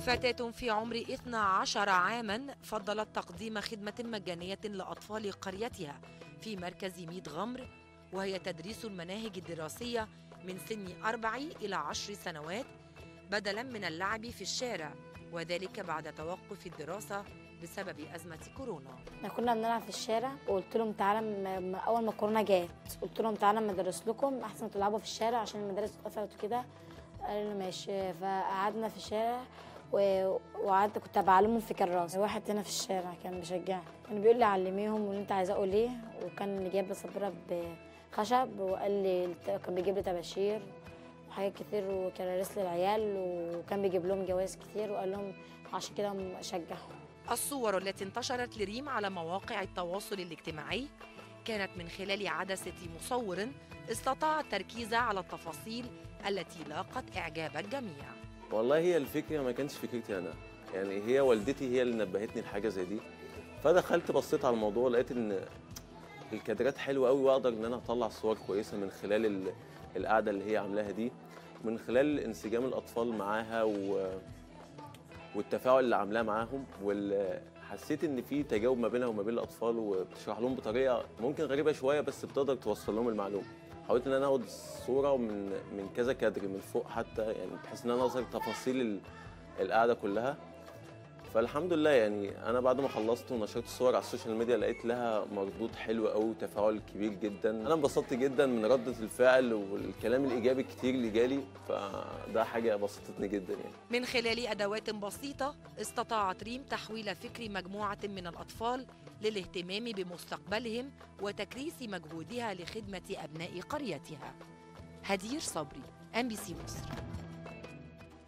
فتاة في عمر 12 عاما فضلت تقديم خدمة مجانية لأطفال قريتها في مركز ميت غمر، وهي تدريس المناهج الدراسية من سن 4 إلى 10 سنوات بدلا من اللعب في الشارع، وذلك بعد توقف الدراسة بسبب أزمة كورونا. احنا كنا بنلعب في الشارع وقلت لهم تعالى اول ما كورونا جت قلت لهم تعالى اما ادرس لكم احسن ما تلعبوا في الشارع عشان المدارس اتقفلت وكده. قالوا لي ماشي، فقعدنا في الشارع وقعدت كنت بعلمهم في كراسه. واحد هنا في الشارع كان بيشجعني، كان بيقول لي علميهم واللي انت عايزاه قوليه، وكان اللي جايب لي سبوره بخشب وقال لي كان بيجيب لي طباشير وحاجات كتير وكراريس للعيال، وكان بيجيب لهم جوائز كتير وقال لهم عشان كده اشجعهم. الصور التي انتشرت لريم على مواقع التواصل الاجتماعي كانت من خلال عدسة مصور استطاع التركيز على التفاصيل التي لاقت إعجاب الجميع. والله هي الفكرة ما كانتش فكرتي أنا، يعني هي والدتي هي اللي نبهتني لحاجة زي دي، فدخلت بصيت على الموضوع لقيت إن الكادرات حلوة قوي وأقدر إن أنا أطلع صور كويسة من خلال القعدة اللي هي عاملاها دي، من خلال انسجام الأطفال معاها والتفاعل اللي عاملاه معاهم، حسيت ان في تجاوب ما بينها وما بين الاطفال، وبتشرح لهم بطريقه ممكن غريبه شويه بس بتقدر توصل لهم المعلومه. حاولت ان انا اخد صوره من كذا كادر من فوق حتى، يعني بحيث ان انا اظهر تفاصيل القعده كلها. فالحمد لله يعني انا بعد ما خلصت ونشرت الصور على السوشيال ميديا لقيت لها مردود حلو قوي وتفاعل كبير جدا. انا انبسطت جدا من ردة الفعل والكلام الايجابي الكتير اللي جالي، فده حاجه بسطتني جدا يعني. من خلال ادوات بسيطه استطاعت ريم تحويل فكر مجموعه من الاطفال للاهتمام بمستقبلهم وتكريس مجهودها لخدمه ابناء قريتها. هدير صبري، MBC مصر.